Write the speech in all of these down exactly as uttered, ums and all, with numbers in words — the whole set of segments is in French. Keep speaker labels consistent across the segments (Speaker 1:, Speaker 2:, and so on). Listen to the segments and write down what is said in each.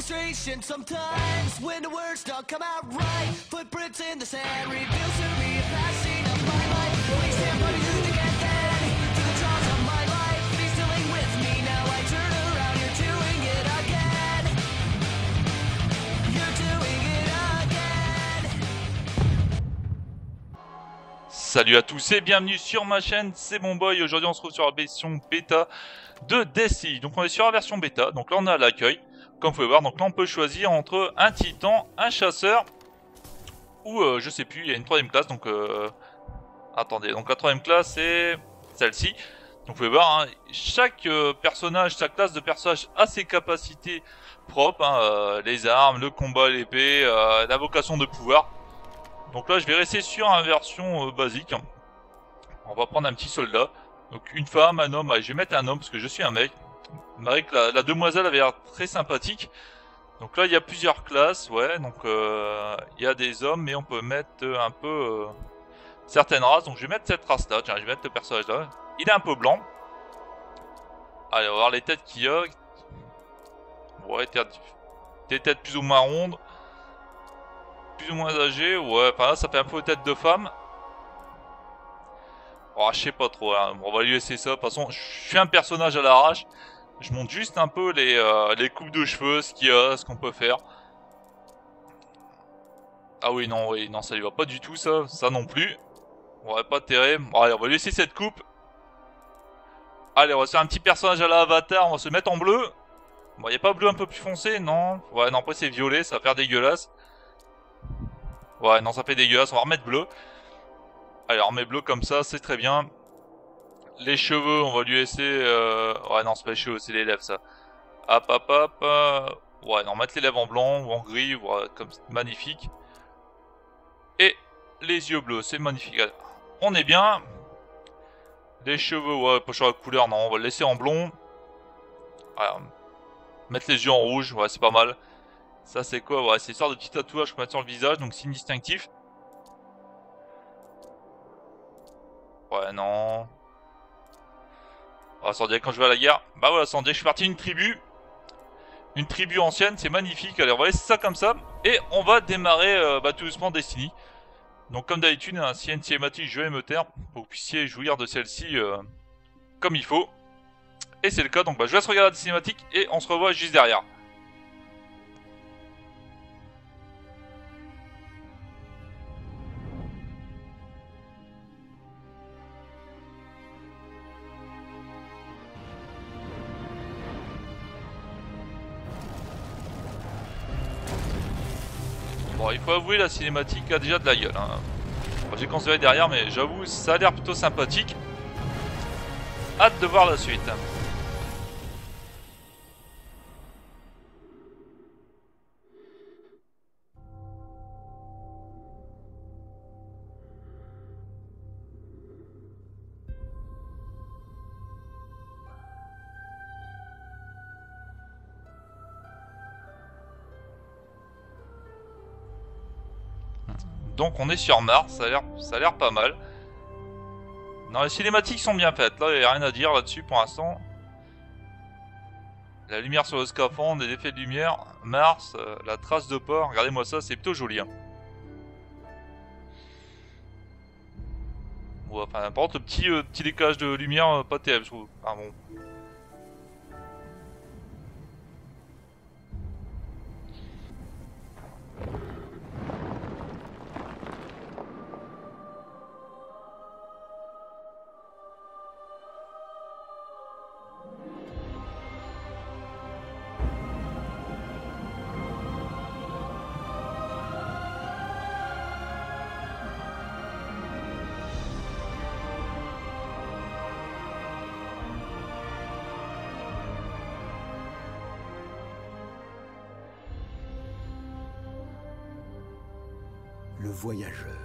Speaker 1: frustration sometimes when the words don't come out right. Footprints in the sand reveals to me a passing of my life. Please stand by you to get that to the jaws of my life. Please dealing with me now. I turn around. You're doing it again. You're doing it again.
Speaker 2: Salut à tous et bienvenue sur ma chaîne, c'est mon boy. Aujourd'hui on se retrouve sur la version bêta de Destiny. Donc on est sur la version bêta, donc là on est à l'accueil. Comme vous pouvez voir, donc là on peut choisir entre un titan, un chasseur ou euh, je sais plus, il y a une troisième classe. Donc euh, attendez, donc la troisième classe c'est celle-ci. Donc vous pouvez voir, hein, chaque euh, personnage, chaque classe de personnage a ses capacités propres, hein, euh, les armes, le combat, l'épée, euh, la vocation de pouvoir. Donc là je vais rester sur une version euh, basique. On va prendre un petit soldat. Donc une femme, un homme, allez, je vais mettre un homme parce que je suis un mec. Malgré que la, la demoiselle avait l'air très sympathique. Donc là il y a plusieurs classes, ouais, donc euh, il y a des hommes mais on peut mettre euh, un peu euh, certaines races. Donc je vais mettre cette race là, tiens je vais mettre le personnage là. Il est un peu blanc. Allez on va voir les têtes qu'il y a. Ouais, des têtes plus ou moins rondes. Plus ou moins âgées, ouais, enfin là ça fait un peu tête de femme. Oh, je sais pas trop, hein. On va lui laisser ça. De toute façon, je suis un personnage à l'arrache. Je montre juste un peu les, euh, les coupes de cheveux, ce qu'il y a, ce qu'on peut faire. Ah oui, non, oui, non, ça lui va pas du tout, ça. Ça non plus. Ouais, pas terrible. Bon, allez, on va lui laisser cette coupe. Allez, on va se faire un petit personnage à l'avatar. On va se mettre en bleu. Bon, y a pas bleu un peu plus foncé, non? Ouais, non, après c'est violet, ça va faire dégueulasse. Ouais, non, ça fait dégueulasse. On va remettre bleu. Allez, on remet bleu comme ça, c'est très bien. Les cheveux, on va lui laisser... Euh... Ouais, non, c'est pas les cheveux, c'est les lèvres, ça. Hop, hop, hop. Euh... Ouais, non, mettre les lèvres en blanc ou en gris, voilà, comme magnifique. Et les yeux bleus, c'est magnifique. Allez, on est bien. Les cheveux, ouais, pas sur la couleur, non, on va le laisser en blond. Voilà. Mettre les yeux en rouge, ouais, c'est pas mal. Ça, c'est quoi? Ouais, c'est une sorte de petit tatouage qu'on met sur le visage, donc signe distinctif. Ouais, non... Ah, sans dire quand je vais à la guerre. Bah voilà, sans dire je suis parti d'une tribu. Une tribu ancienne, c'est magnifique. Allez, on va laisser ça comme ça. Et on va démarrer euh, bah, tout doucement Destiny. Donc comme d'habitude, hein, s'il y a une cinématique, je vais me taire. Pour que vous puissiez jouir de celle-ci euh, comme il faut. Et c'est le cas, donc bah, je laisse regarder la cinématique. Et on se revoit juste derrière. Bon, il faut avouer, la cinématique a déjà de la gueule. Hein. Bon, j'ai conservé derrière, mais j'avoue, ça a l'air plutôt sympathique. Hâte de voir la suite. Donc on est sur Mars, ça a l'air ça a l'air pas mal. Non, les cinématiques sont bien faites, là il n'y a rien à dire là-dessus pour l'instant. La lumière sur le scaphandre, les effets de lumière, Mars, euh, la trace de port, regardez-moi ça, c'est plutôt joli. Hein. Ouais, enfin, par contre, le petit, euh, petit décalage de lumière, euh, pas terrible, je trouve. Ah bon.
Speaker 3: Le voyageur.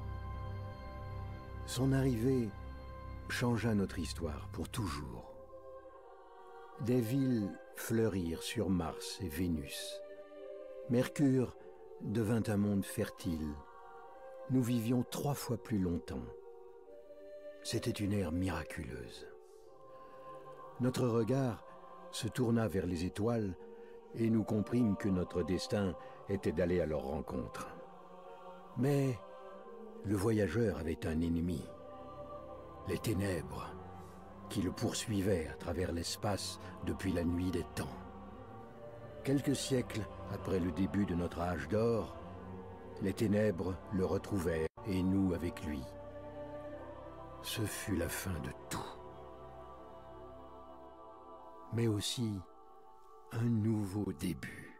Speaker 3: Son arrivée changea notre histoire pour toujours. Des villes fleurirent sur Mars et Vénus. Mercure devint un monde fertile. Nous vivions trois fois plus longtemps. C'était une ère miraculeuse. Notre regard se tourna vers les étoiles et nous comprîmes que notre destin était d'aller à leur rencontre. Mais le voyageur avait un ennemi, les ténèbres, qui le poursuivaient à travers l'espace depuis la nuit des temps. Quelques siècles après le début de notre âge d'or, les ténèbres le retrouvèrent, et nous avec lui. Ce fut la fin de tout. Mais aussi un nouveau début.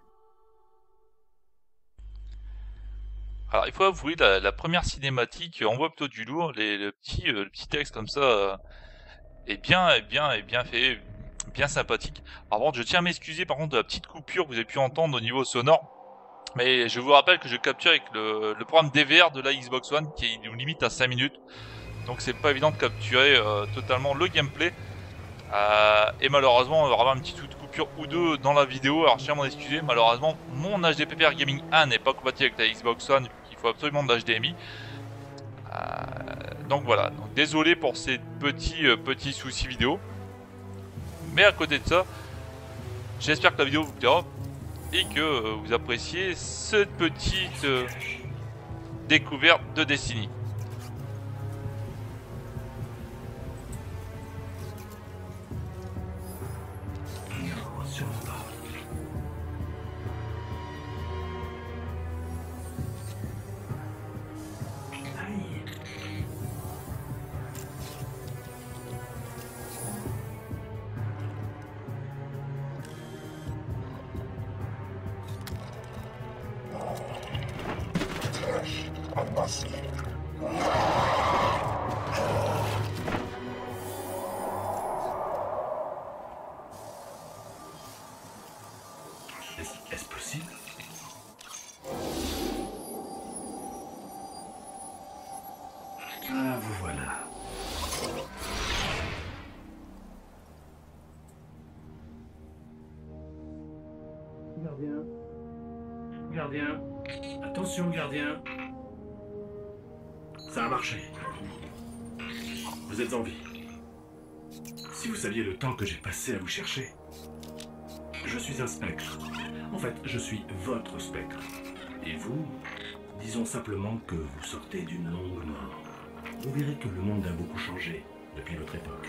Speaker 2: Alors il faut avouer, la, la première cinématique envoie plutôt du lourd, les, le, petit, euh, le petit texte comme ça euh, est bien, est bien, est bien fait, bien sympathique. Par contre, je tiens à m'excuser par contre de la petite coupure que vous avez pu entendre au niveau sonore. Mais je vous rappelle que je capture avec le, le programme D V R de la Xbox One qui nous limite à cinq minutes. Donc c'est pas évident de capturer euh, totalement le gameplay. Euh, et malheureusement on va avoir une petite coupure ou deux dans la vidéo. Alors je tiens à m'en excuser, malheureusement mon H D P P R Gaming un n'est pas compatible avec la Xbox One. Il faut absolument de l'H D M I. Euh, donc voilà, donc, désolé pour ces petits, euh, petits soucis vidéo. Mais à côté de ça, j'espère que la vidéo vous plaira et que euh, vous appréciez cette petite euh, découverte de Destiny.
Speaker 4: Est-ce possible? Ah, vous voilà. Gardien. Gardien. Attention, gardien. Ça a marché. Vous êtes en vie. Si vous saviez le temps que j'ai passé à vous chercher. Je suis un spectre. En fait, je suis votre spectre. Et vous, disons simplement que vous sortez d'une longue mort. Vous verrez que le monde a beaucoup changé depuis votre époque.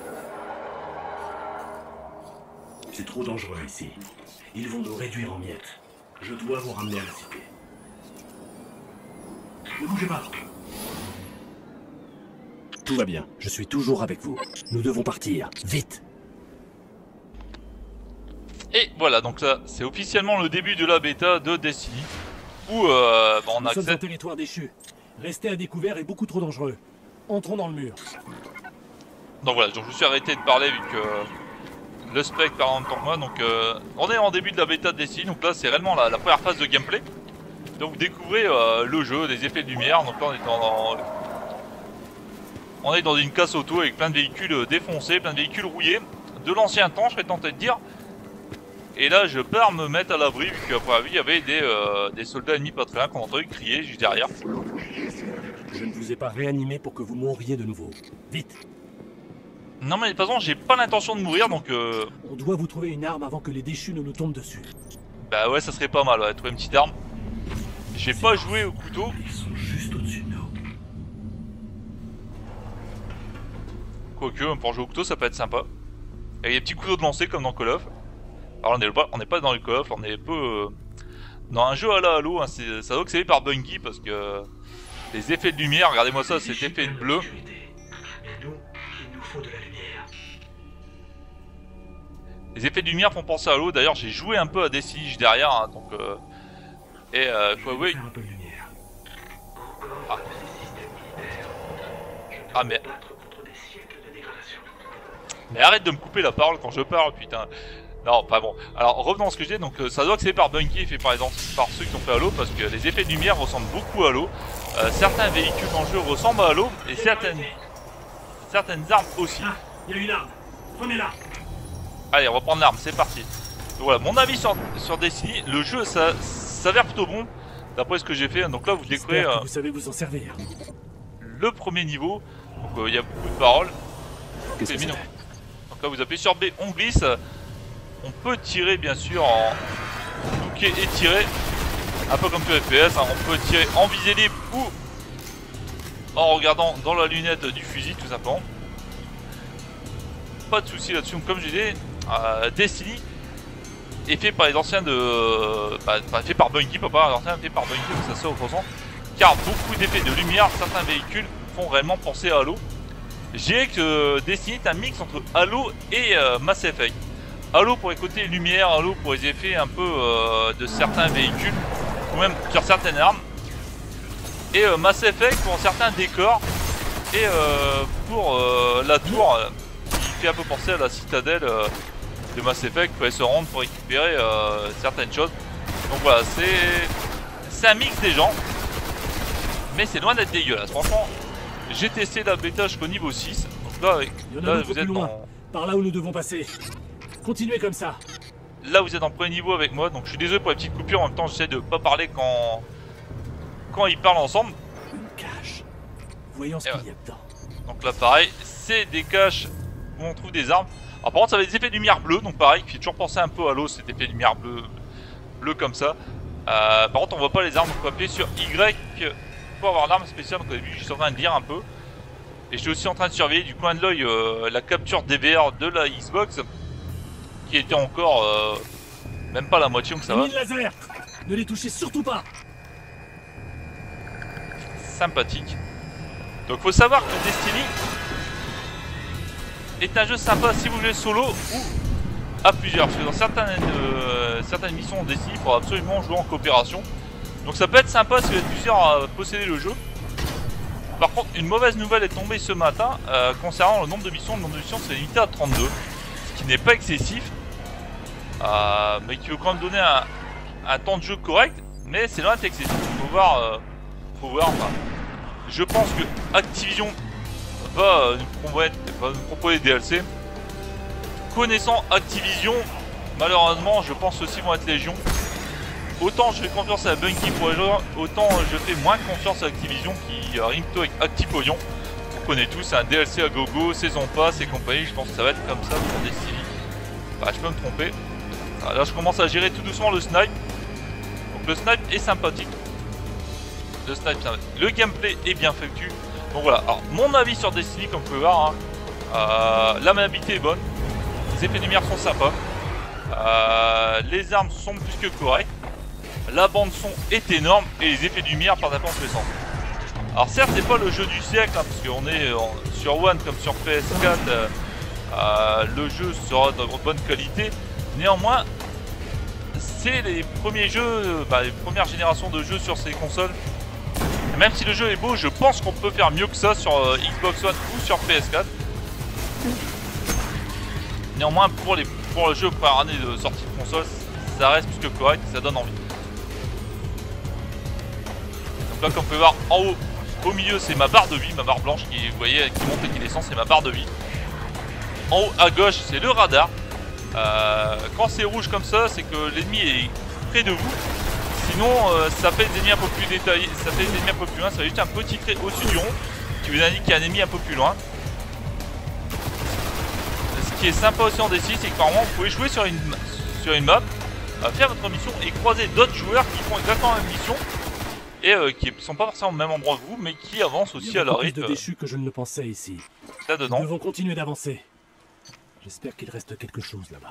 Speaker 4: C'est trop dangereux ici. Ils vont nous réduire en miettes. Je dois vous ramener à la cité. Ne bougez pas. Tout va bien. Je suis toujours avec vous. Nous devons partir. Vite.
Speaker 2: Et voilà, donc ça, c'est officiellement le début de la bêta de Destiny, où euh, bah, on
Speaker 4: Nous
Speaker 2: accède...
Speaker 4: sommes en territoire déchu. Rester à découvert est beaucoup trop dangereux. Entrons dans le mur.
Speaker 2: Donc voilà, donc je me suis arrêté de parler vu que euh, le spec parle en même temps que moi. Donc euh, on est en début de la bêta de Destiny, donc là c'est réellement la, la première phase de gameplay. Donc vous découvrez euh, le jeu, les effets de lumière. Donc là on est dans, dans on est dans une casse auto avec plein de véhicules défoncés, plein de véhicules rouillés, de l'ancien temps, je serais tenté de dire. Et là je pars me mettre à l'abri vu qu'après il y avait des, euh, des soldats ennemis pas très loin qu'on entendait crier juste derrière.
Speaker 4: Je ne vous ai pas réanimé pour que vous mouriez de nouveau. Vite.
Speaker 2: Non mais de toute façon j'ai pas l'intention de mourir donc euh...
Speaker 4: On doit vous trouver une arme avant que les déchus ne nous tombent dessus.
Speaker 2: Bah ouais ça serait pas mal, ouais, trouver une petite arme. J'ai pas joué au couteau.
Speaker 4: Ils sont juste au-dessus de nous.
Speaker 2: Quoique pour jouer au couteau ça peut être sympa. Avec des petits couteaux de lancer comme dans Call of. Alors on n'est pas, on n'est pas dans le Call of, on est un peu euh, dans un jeu à la Halo, hein, c'est, ça doit que c'est fait par Bungie parce que euh, les effets de lumière, regardez-moi ça, cet effet de bleu. Les effets de lumière font penser à Halo, d'ailleurs j'ai joué un peu à Destiny derrière, hein, donc euh, et euh, quoi, oui. Ah. ah mais... Mais arrête de me couper la parole quand je parle, putain. Non, pas bon. Alors revenons à ce que je disais, donc euh, ça doit que c'est par Bungie fait par exemple par ceux qui ont fait Halo parce que les effets de lumière ressemblent beaucoup à Halo. Euh, certains véhicules dans le jeu ressemblent à Halo et certaines certaines armes aussi.
Speaker 4: Ah, il y a une arme. Prenez-la.
Speaker 2: Allez, on va prendre l'arme, c'est parti. Donc voilà, mon avis sur, sur Destiny, le jeu ça s'avère plutôt bon d'après ce que j'ai fait. Donc là vous découvrez euh,
Speaker 4: vous savez vous en servir.
Speaker 2: Le premier niveau. Donc il euh, y a beaucoup de paroles.
Speaker 4: Qu'est-ce que c'est ?
Speaker 2: Donc là vous appuyez sur B, on glisse. on peut tirer bien sûr en bouquet et tirer, un peu comme sur F P S, hein. On peut tirer en visée libre ou en regardant dans la lunette du fusil tout simplement. Pas de souci là-dessus, comme je disais, euh, Destiny est fait par les anciens de... Euh, bah, fait par Bungie, pas par les anciens, fait par Bungie, ça se représente. Car beaucoup d'effets de lumière, certains véhicules font réellement penser à Halo. Je dirais que euh, Destiny est un mix entre Halo et euh, Mass Effect. Halo pour les côtés lumière, Halo pour les effets un peu euh, de certains véhicules, ou même sur certaines armes. Et euh, Mass Effect pour certains décors. Et euh, pour euh, la tour, euh, qui fait un peu penser à la citadelle euh, de Mass Effect, il fallait se rendre pour récupérer euh, certaines choses. Donc voilà, c'est un mix des gens. Mais c'est loin d'être dégueulasse, franchement. J'ai testé la bêta jusqu'au niveau six. Donc là, avec, là vous êtes
Speaker 4: loin,
Speaker 2: dans...
Speaker 4: par là où nous devons passer. Continuez comme ça.
Speaker 2: Là vous êtes en premier niveau avec moi. Donc je suis désolé pour les petites coupures. En même temps j'essaie de pas parler quand Quand ils parlent ensemble.
Speaker 4: Une cache. Voyons ce
Speaker 2: qu'il
Speaker 4: ouais. y a dedans.
Speaker 2: Donc là pareil, c'est des caches où on trouve des armes. Alors par contre ça va des effets de lumière bleue. Donc pareil, qui fait toujours penser un peu à l'eau, cet effet de lumière bleu, bleu comme ça. euh, Par contre on voit pas les armes. Donc on peut appuyer sur Y pour avoir l'arme spéciale. Donc au début je suis en train de lire un peu. Et je suis aussi en train de surveiller du coin de l'œil euh, la capture D V R de la Xbox, qui était encore euh, même pas la moitié, donc ça va.
Speaker 4: Laser. Ne les touchez surtout pas.
Speaker 2: Sympathique. Donc faut savoir que Destiny est un jeu sympa si vous jouez solo ou à plusieurs. Parce que dans certaines, euh, certaines missions de Destiny, il faut absolument jouer en coopération. Donc ça peut être sympa si vous êtes plusieurs à posséder le jeu. Par contre, une mauvaise nouvelle est tombée ce matin euh, concernant le nombre de missions. Le nombre de missions c'est limité à trente-deux, ce qui n'est pas excessif, euh, mais qui veut quand même donner un, un temps de jeu correct, mais c'est loin d'être excessif. Faut voir, euh, faut voir. Enfin, je pense que Activision va, euh, nous, proposer, va nous proposer des D L C. Connaissant Activision, malheureusement, je pense aussi vont être légion. Autant je fais confiance à Bungie pour les joueurs, autant je fais moins confiance à Activision qui euh, rime plutôt avec Actiposion. On connaît tous, c'est un D L C à gogo, saison pass et compagnie. Je pense que ça va être comme ça pour Destiny. Bah, je peux me tromper. Ah, là, je commence à gérer tout doucement le snipe. Donc le snipe est sympathique. Le snipe, le gameplay est bien foutu. Donc voilà. Alors mon avis sur Destiny, comme vous pouvez voir, hein, euh, la maniabilité est bonne. Les effets de lumière sont sympas. Euh, les armes sont plus que correctes. La bande son est énorme et les effets de lumière partent un peu en tous les sens. Alors certes c'est pas le jeu du siècle hein, parce qu'on est en, sur One comme sur P S quatre, euh, euh, le jeu sera de bonne qualité. Néanmoins c'est les premiers jeux, bah, les premières générations de jeux sur ces consoles. Et même si le jeu est beau, je pense qu'on peut faire mieux que ça sur euh, Xbox One ou sur P S quatre. Néanmoins pour, les, pour le jeu première année de sortie de console, ça reste plus que correct et ça donne envie. Là, comme vous pouvez voir en haut, au milieu c'est ma barre de vie, ma barre blanche qui, vous voyez, qui monte et qui descend, c'est ma barre de vie. En haut à gauche c'est le radar. Euh, quand c'est rouge comme ça, c'est que l'ennemi est près de vous. Sinon euh, ça fait des ennemis un peu plus détaillés, ça fait des ennemis un peu plus loin, ça fait juste un petit trait au-dessus du rond qui vous indique qu'il y a un ennemi un peu plus loin. Ce qui est sympa aussi en Destiny, c'est que normalement vous pouvez jouer sur une, sur une map, euh, faire votre mission et croiser d'autres joueurs qui font exactement la même mission. Et euh, qui ne sont pas forcément au même endroit que vous, mais qui avancent aussi à leur rythme.
Speaker 4: Il y a plus de déchus que je ne le pensais ici.
Speaker 2: Là-dedans.
Speaker 4: Nous devons continuer d'avancer. J'espère qu'il reste quelque chose là-bas.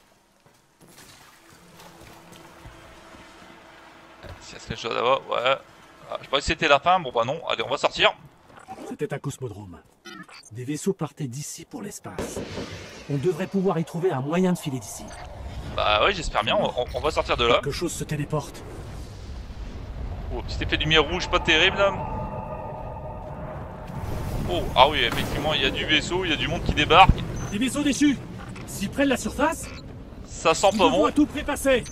Speaker 2: S'il y a quelque chose là-bas, ouais. Ah, je croyais que c'était la fin, bon bah non. Allez, on va sortir.
Speaker 4: C'était un cosmodrome. Des vaisseaux partaient d'ici pour l'espace. On devrait pouvoir y trouver un moyen de filer d'ici.
Speaker 2: Bah oui, j'espère bien, on, on va sortir de là.
Speaker 4: Quelque chose se téléporte.
Speaker 2: Oh, petit effet de lumière rouge, pas terrible là. Oh, ah oui, effectivement, il y a du vaisseau, il y a du monde qui débarque.
Speaker 4: Des vaisseaux déchus. S'ils prennent la surface,
Speaker 2: ça sent pas bon.
Speaker 4: À tout près passer.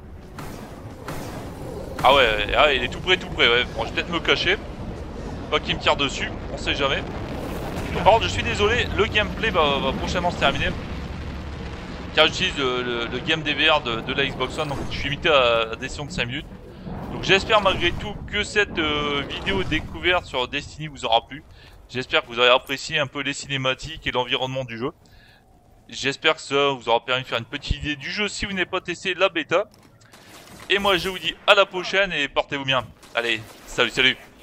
Speaker 2: Ah ouais, ah, il est tout près, tout près, ouais. Bon, je vais peut-être me cacher. Pas qu'il me tire dessus, on sait jamais. Donc, par contre, je suis désolé, le gameplay va, va prochainement se terminer. Car j'utilise le, le, le game D V R de, de la Xbox One, donc je suis limité à, à des sessions de cinq minutes. Donc j'espère malgré tout que cette euh, vidéo découverte sur Destiny vous aura plu. J'espère que vous aurez apprécié un peu les cinématiques et l'environnement du jeu. J'espère que ça vous aura permis de faire une petite idée du jeu si vous n'avez pas testé la bêta. Et moi je vous dis à la prochaine et portez-vous bien. Allez, salut salut.